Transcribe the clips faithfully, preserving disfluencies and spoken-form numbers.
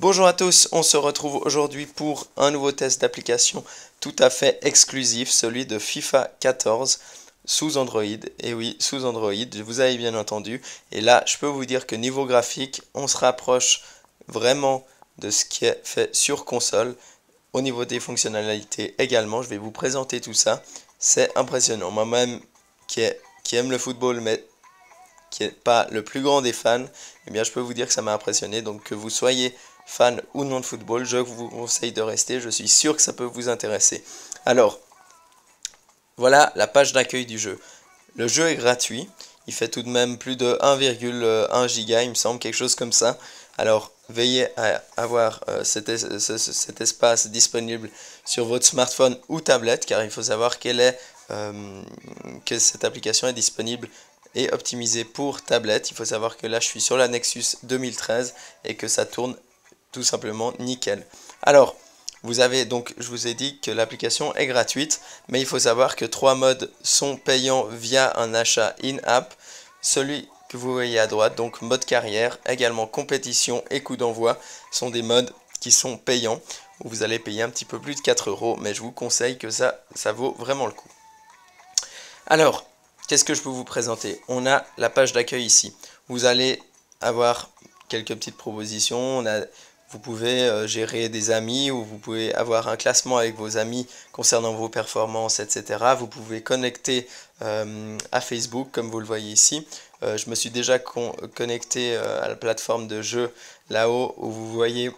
Bonjour à tous, on se retrouve aujourd'hui pour un nouveau test d'application tout à fait exclusif, celui de FIFA quatorze sous Android. Et oui, sous Android, vous avez bien entendu. Et là, je peux vous dire que niveau graphique, on se rapproche vraiment de ce qui est fait sur console. Au niveau des fonctionnalités également, je vais vous présenter tout ça. C'est impressionnant. Moi-même, qui, est, qui aime le football, mais qui n'est pas le plus grand des fans, eh bien, je peux vous dire que ça m'a impressionné. Donc, que vous soyez fan ou non de football, je vous conseille de rester. Je suis sûr que ça peut vous intéresser. Alors, voilà la page d'accueil du jeu. Le jeu est gratuit. Il fait tout de même plus de un virgule un giga, il me semble, quelque chose comme ça. Alors, veillez à avoir euh, cet, es cet espace disponible sur votre smartphone ou tablette, car il faut savoir qu'elle est, euh, que cette application est disponible et optimisée pour tablette. Il faut savoir que là, je suis sur la Nexus deux mille treize et que ça tourne tout simplement nickel. Alors, vous avez donc, je vous ai dit que l'application est gratuite, mais il faut savoir que trois modes sont payants via un achat in-app. Celui que vous voyez à droite, donc mode carrière, également compétition et coup d'envoi, sont des modes qui sont payants, où vous allez payer un petit peu plus de quatre euros, mais je vous conseille que ça, ça vaut vraiment le coup. Alors, qu'est-ce que je peux vous présenter? On a la page d'accueil ici. Vous allez avoir quelques petites propositions. On a, vous pouvez euh, gérer des amis ou vous pouvez avoir un classement avec vos amis concernant vos performances, et cetera. Vous pouvez connecter euh, à Facebook, comme vous le voyez ici. Euh, je me suis déjà con connecté euh, à la plateforme de jeu là-haut, où vous voyez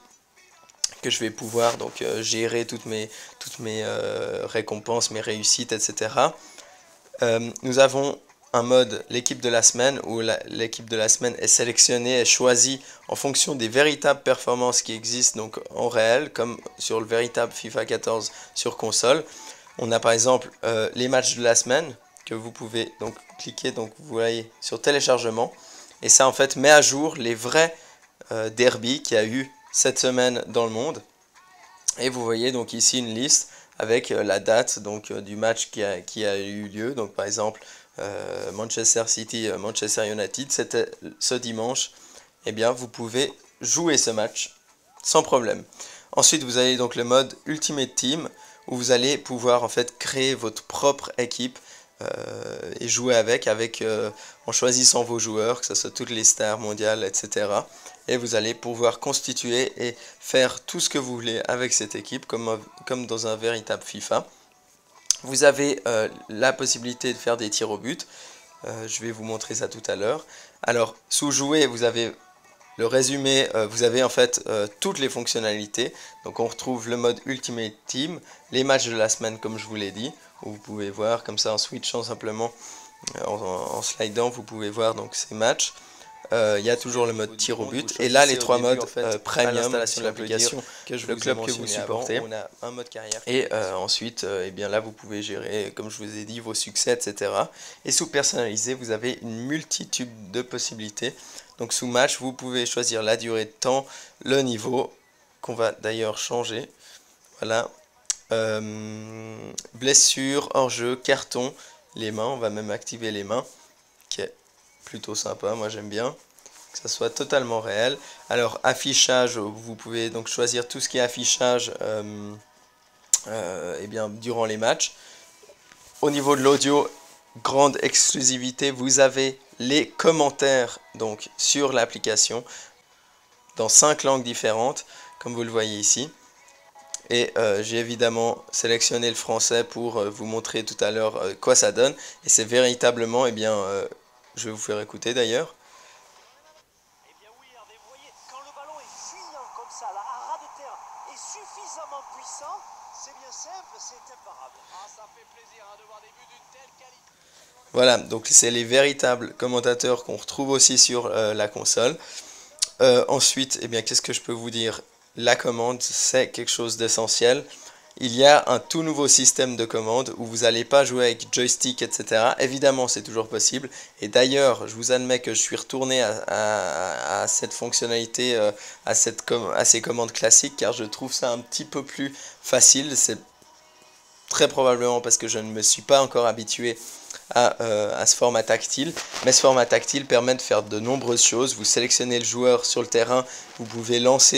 que je vais pouvoir donc euh, gérer toutes mes, toutes mes euh, récompenses, mes réussites, et cetera. Euh, nous avons un mode l'équipe de la semaine où l'équipe de la semaine est sélectionnée et choisie en fonction des véritables performances qui existent donc en réel, comme sur le véritable FIFA quatorze sur console. On a par exemple euh, les matchs de la semaine que vous pouvez donc cliquer, donc vous voyez sur téléchargement, et ça en fait met à jour les vrais euh, derbies qu'il y a eu cette semaine dans le monde. Et vous voyez donc ici une liste avec la date donc du match qui a, qui a eu lieu. Donc par exemple euh, Manchester City, Manchester United, c'était ce dimanche. Eh bien vous pouvez jouer ce match sans problème. Ensuite vous avez donc le mode Ultimate Team où vous allez pouvoir en fait créer votre propre équipe euh, et jouer avec, avec euh, en choisissant vos joueurs, que ce soit toutes les stars mondiales, et cetera. Et vous allez pouvoir constituer et faire tout ce que vous voulez avec cette équipe, comme, comme dans un véritable FIFA. Vous avez euh, la possibilité de faire des tirs au but. Euh, je vais vous montrer ça tout à l'heure. Alors, sous jouer, vous avez le résumé, euh, vous avez en fait euh, toutes les fonctionnalités. Donc on retrouve le mode Ultimate Team, les matchs de la semaine comme je vous l'ai dit, où vous pouvez voir comme ça en switchant simplement, euh, en, en slidant, vous pouvez voir donc ces matchs. Il euh, y a toujours le mode tir au but et là les trois modes en fait, euh, premium de l'application, que je le club que vous supportez, avant, on a un mode carrière et euh, ensuite euh, et bien là vous pouvez gérer, comme je vous ai dit, vos succès, etc. Et sous personnalisé vous avez une multitude de possibilités. Donc sous match vous pouvez choisir la durée de temps, le niveau qu'on va d'ailleurs changer, voilà, euh, blessure, hors-jeu, carton, les mains, on va même activer les mains, qui est plutôt sympa, moi j'aime bien que ça soit totalement réel. Alors affichage, vous pouvez donc choisir tout ce qui est affichage euh, euh, et bien, durant les matchs. Au niveau de l'audio, grande exclusivité, vous avez les commentaires donc sur l'application dans cinq langues différentes, comme vous le voyez ici. Et euh, j'ai évidemment sélectionné le français pour euh, vous montrer tout à l'heure euh, quoi ça donne. Et c'est véritablement, eh bien, euh, je vais vous faire écouter d'ailleurs. Eh bien oui, Hervé, vous voyez, quand le ballon est fuyant comme ça, là, à ras de terre, et suffisamment puissant, c'est bien simple, c'est imparable. Ah, ça fait plaisir hein, de voir des buts d'une telle qualité. Voilà, donc c'est les véritables commentateurs qu'on retrouve aussi sur euh, la console. Euh, ensuite, eh bien, qu'est-ce que je peux vous dire? La commande, c'est quelque chose d'essentiel. Il y a un tout nouveau système de commande où vous n'allez pas jouer avec joystick, et cetera. Évidemment, c'est toujours possible. Et d'ailleurs, je vous admets que je suis retourné à, à, à cette fonctionnalité, euh, à, cette à ces commandes classiques, car je trouve ça un petit peu plus facile. C'est très probablement parce que je ne me suis pas encore habitué à, euh, à ce format tactile. Mais ce format tactile permet de faire de nombreuses choses. Vous sélectionnez le joueur sur le terrain, vous pouvez lancer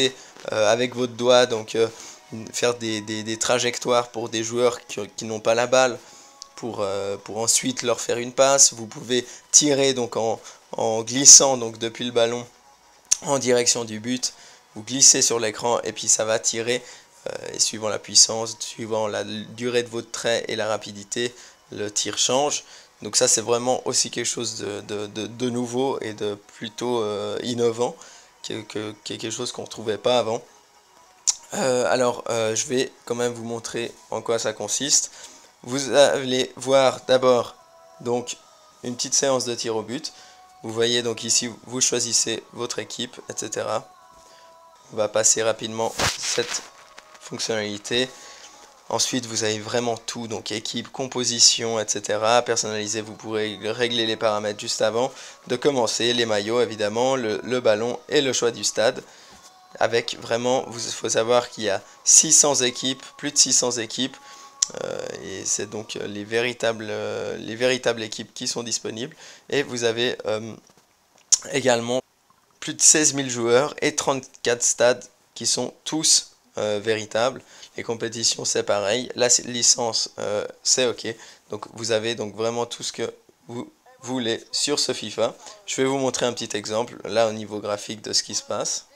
euh, avec votre doigt, donc euh, faire des, des, des trajectoires pour des joueurs qui, qui n'ont pas la balle, pour, euh, pour ensuite leur faire une passe. Vous pouvez tirer donc en, en glissant donc depuis le ballon en direction du but. Vous glissez sur l'écran et puis ça va tirer. Euh, et suivant la puissance, suivant la durée de votre trait et la rapidité, le tir change. Donc ça c'est vraiment aussi quelque chose de, de, de, de nouveau et de plutôt euh, innovant, que, que, qui est quelque chose qu'on ne retrouvait pas avant. Euh, alors euh, je vais quand même vous montrer en quoi ça consiste. Vous allez voir d'abord donc une petite séance de tir au but. Vous voyez donc ici vous choisissez votre équipe, et cetera. On va passer rapidement cette fonctionnalité. Ensuite, vous avez vraiment tout, donc équipe, composition, et cetera. Personnaliser, vous pourrez régler les paramètres juste avant de commencer, les maillots évidemment, le, le ballon et le choix du stade. Avec vraiment, il faut savoir qu'il y a six cents équipes, plus de six cents équipes, euh, et c'est donc les véritables, euh, les véritables équipes qui sont disponibles. Et vous avez euh, également plus de seize mille joueurs et trente-quatre stades qui sont tous euh, véritables. Les compétitions c'est pareil, la licence euh, c'est ok. Donc vous avez donc vraiment tout ce que vous voulez sur ce FIFA. Je vais vous montrer un petit exemple là au niveau graphique de ce qui se passe.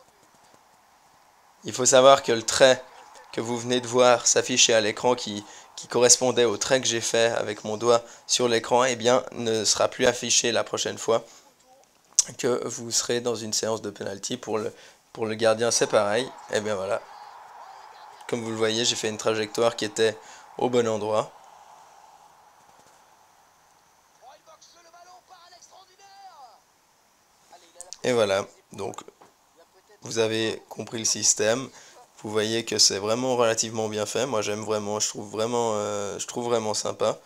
Il faut savoir que le trait que vous venez de voir s'afficher à l'écran qui, qui correspondait au trait que j'ai fait avec mon doigt sur l'écran, eh bien ne sera plus affiché la prochaine fois que vous serez dans une séance de penalty. Pour le, pour le gardien c'est pareil. Et bien voilà, comme vous le voyez, j'ai fait une trajectoire qui était au bon endroit. Et voilà, donc vous avez compris le système. Vous voyez que c'est vraiment relativement bien fait. Moi j'aime vraiment, je trouve vraiment, euh, je trouve vraiment sympa.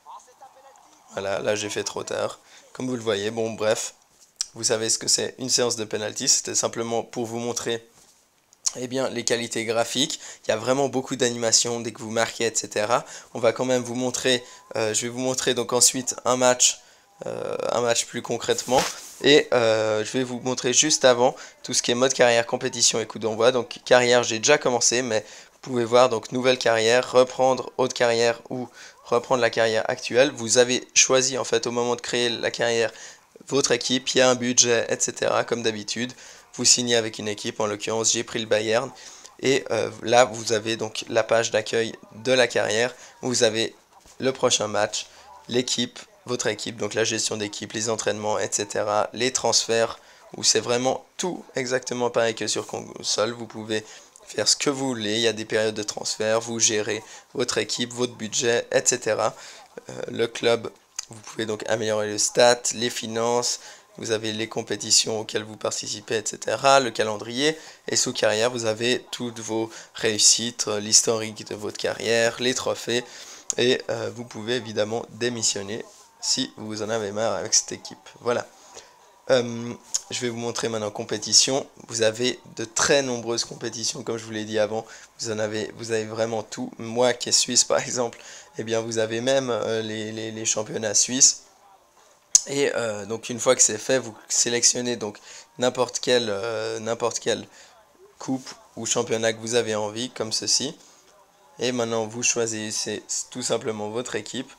Voilà, là j'ai fait trop tard. Comme vous le voyez, bon bref, vous savez ce que c'est une séance de penalty. C'était simplement pour vous montrer eh bien, les qualités graphiques. Il y a vraiment beaucoup d'animations dès que vous marquez, et cetera. On va quand même vous montrer, euh, je vais vous montrer donc ensuite un match, euh, un match plus concrètement. Et euh, je vais vous montrer juste avant tout ce qui est mode carrière, compétition et coup d'envoi. Donc carrière, j'ai déjà commencé, mais vous pouvez voir donc nouvelle carrière, reprendre haute carrière ou reprendre la carrière actuelle. Vous avez choisi en fait au moment de créer la carrière votre équipe, il y a un budget, et cetera. Comme d'habitude. Vous signez avec une équipe, en l'occurrence j'ai pris le Bayern, et euh, là vous avez donc la page d'accueil de la carrière, vous avez le prochain match, l'équipe, votre équipe, donc la gestion d'équipe, les entraînements, et cetera, les transferts, où c'est vraiment tout exactement pareil que sur console. Vous pouvez faire ce que vous voulez, il y a des périodes de transfert, vous gérez votre équipe, votre budget, et cetera. Euh, le club, vous pouvez donc améliorer le stat, les finances, vous avez les compétitions auxquelles vous participez, et cetera, le calendrier, et sous carrière, vous avez toutes vos réussites, l'historique de votre carrière, les trophées, et euh, vous pouvez évidemment démissionner si vous en avez marre avec cette équipe. Voilà. Euh, je vais vous montrer maintenant compétition. Vous avez de très nombreuses compétitions, comme je vous l'ai dit avant. Vous en avez, vous avez vraiment tout. Moi qui est suisse par exemple, eh bien vous avez même euh, les, les, les championnats suisses. Et euh, donc une fois que c'est fait, vous sélectionnez donc n'importe quelle, euh, n'importe quelle coupe ou championnat que vous avez envie, comme ceci. Et maintenant vous choisissez tout simplement votre équipe.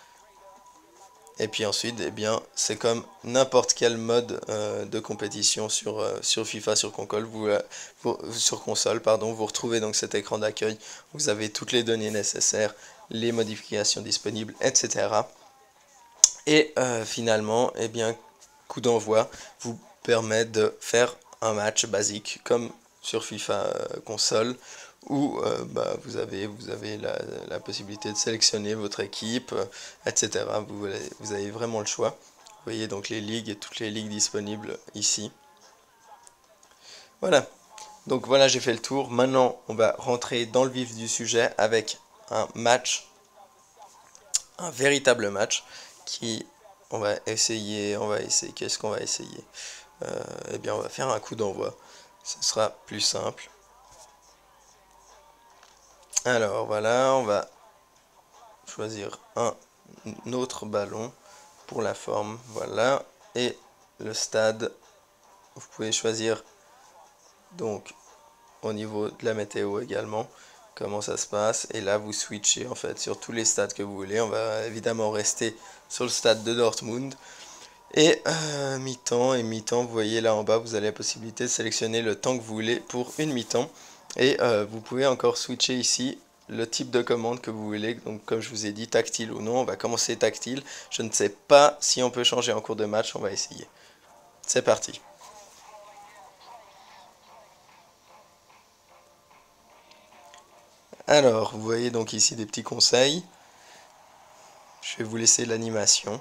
Et puis ensuite, eh bien, c'est comme n'importe quel mode euh, de compétition sur, euh, sur FIFA, sur console, vous, euh, vous, sur console, pardon, vous retrouvez donc cet écran d'accueil. Vous avez toutes les données nécessaires, les modifications disponibles, et cetera. Et euh, finalement, eh bien, coup d'envoi vous permet de faire un match basique comme sur FIFA euh, console, où euh, bah, vous avez, vous avez la, la possibilité de sélectionner votre équipe, euh, et cetera. Vous, vous avez vraiment le choix. Vous voyez donc les ligues et toutes les ligues disponibles ici. Voilà. Donc voilà, j'ai fait le tour. Maintenant, on va rentrer dans le vif du sujet avec un match, un véritable match, qui, on va essayer, on va essayer, qu'est-ce qu'on va essayer euh, Eh bien, on va faire un coup d'envoi. Ce sera plus simple. Alors voilà, on va choisir un autre ballon pour la forme, voilà, et le stade, vous pouvez choisir donc au niveau de la météo également, comment ça se passe. Et là, vous switchez en fait sur tous les stades que vous voulez. On va évidemment rester sur le stade de Dortmund. Et euh, mi-temps et mi-temps, vous voyez là en bas, vous avez la possibilité de sélectionner le temps que vous voulez pour une mi-temps. Et euh, vous pouvez encore switcher ici le type de commande que vous voulez. Donc comme je vous ai dit, tactile ou non, on va commencer tactile. Je ne sais pas si on peut changer en cours de match, on va essayer. C'est parti. Alors, vous voyez donc ici des petits conseils. Je vais vous laisser l'animation.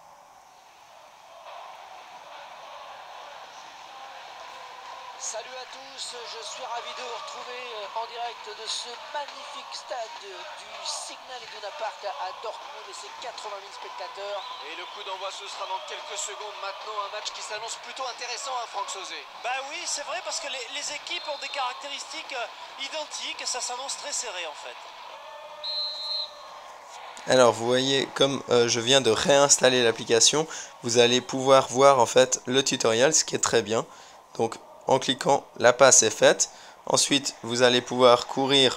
Salut à tous, je suis ravi de vous retrouver en direct de ce magnifique stade du Signal Iduna Park à Dortmund et ses quatre-vingt mille spectateurs. Et le coup d'envoi ce sera dans quelques secondes maintenant, un match qui s'annonce plutôt intéressant à Franck Sauzé. Bah oui, c'est vrai parce que les, les équipes ont des caractéristiques identiques, ça s'annonce très serré en fait. Alors vous voyez, comme euh, je viens de réinstaller l'application, vous allez pouvoir voir en fait le tutoriel, ce qui est très bien. Donc en cliquant, la passe est faite. Ensuite, vous allez pouvoir courir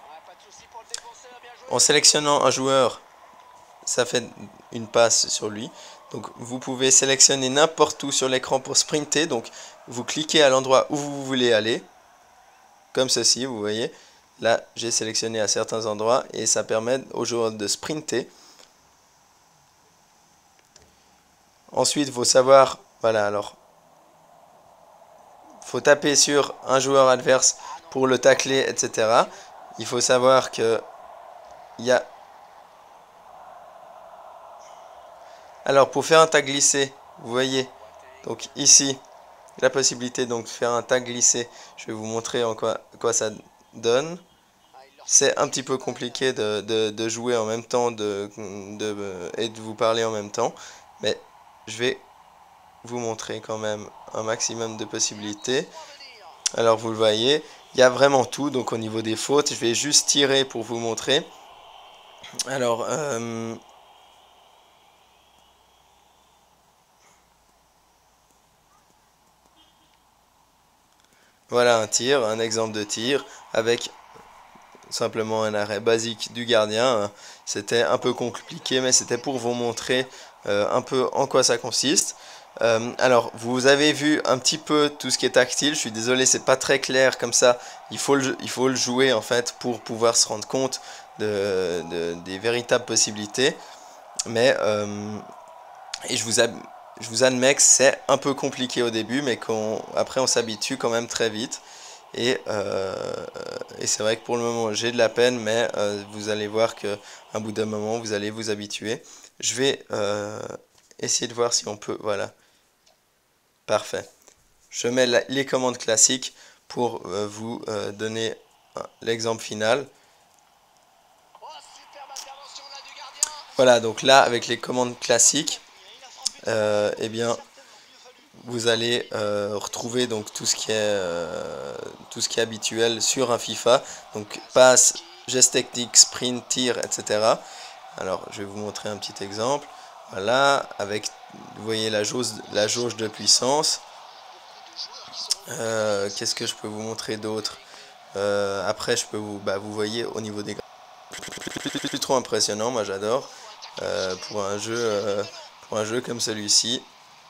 en sélectionnant un joueur, ça fait une passe sur lui. Donc vous pouvez sélectionner n'importe où sur l'écran pour sprinter. Donc vous cliquez à l'endroit où vous voulez aller, comme ceci, vous voyez. Là, j'ai sélectionné à certains endroits et ça permet aux joueurs de sprinter. Ensuite, il faut savoir, voilà, alors, faut taper sur un joueur adverse pour le tacler, et cetera. Il faut savoir que il y a... Alors, pour faire un tag glissé, vous voyez, donc ici, la possibilité donc de faire un tag glissé. Je vais vous montrer en quoi, quoi ça donne. C'est un petit peu compliqué de, de, de jouer en même temps de, de, et de vous parler en même temps. Mais je vais vous montrer quand même un maximum de possibilités. Alors vous le voyez, il y a vraiment tout. Donc au niveau des fautes, je vais juste tirer pour vous montrer. Alors, euh, voilà un tir, un exemple de tir avec simplement un arrêt basique du gardien. C'était un peu compliqué, mais c'était pour vous montrer euh, un peu en quoi ça consiste. Euh, alors, vous avez vu un petit peu tout ce qui est tactile. Je suis désolé, c'est pas très clair comme ça. Il faut le, il faut le jouer en fait pour pouvoir se rendre compte de, de, des véritables possibilités. Mais euh, et je vous, je vous admets que c'est un peu compliqué au début, mais qu'on, après on s'habitue quand même très vite. Et, euh, et c'est vrai que pour le moment j'ai de la peine, mais euh, vous allez voir qu'à un bout d'un moment vous allez vous habituer. Je vais euh, essayer de voir si on peut, voilà, parfait. Je mets la, les commandes classiques pour euh, vous euh, donner euh, l'exemple final. Voilà, donc là avec les commandes classiques, euh, eh bien vous allez euh, retrouver donc tout ce qui est euh, tout ce qui est habituel sur un FIFA, donc passe, geste technique, sprint, tir, et cetera. Alors je vais vous montrer un petit exemple. Voilà, avec, vous voyez la jauge, la jauge de puissance. Euh, Qu'est-ce que je peux vous montrer d'autre? euh, Après je peux vous, bah, vous voyez au niveau des plus, plus, plus, plus, plus trop impressionnant, moi j'adore euh, pour un jeu euh, pour un jeu comme celui-ci.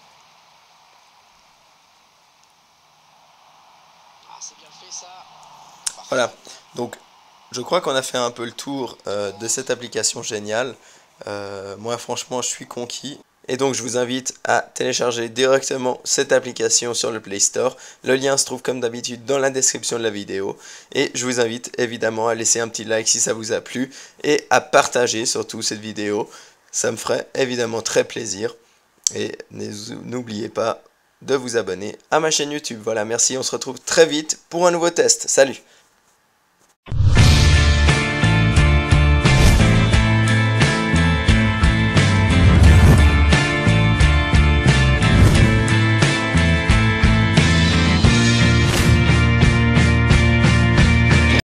Voilà, donc je crois qu'on a fait un peu le tour euh, de cette application géniale. Euh, moi franchement je suis conquis. Et donc je vous invite à télécharger directement cette application sur le Play Store. Le lien se trouve comme d'habitude dans la description de la vidéo. Et je vous invite évidemment à laisser un petit like si ça vous a plu. Et à partager surtout cette vidéo. Ça me ferait évidemment très plaisir. Et n'oubliez pas de vous abonner à ma chaîne YouTube. Voilà, merci, on se retrouve très vite pour un nouveau test. Salut!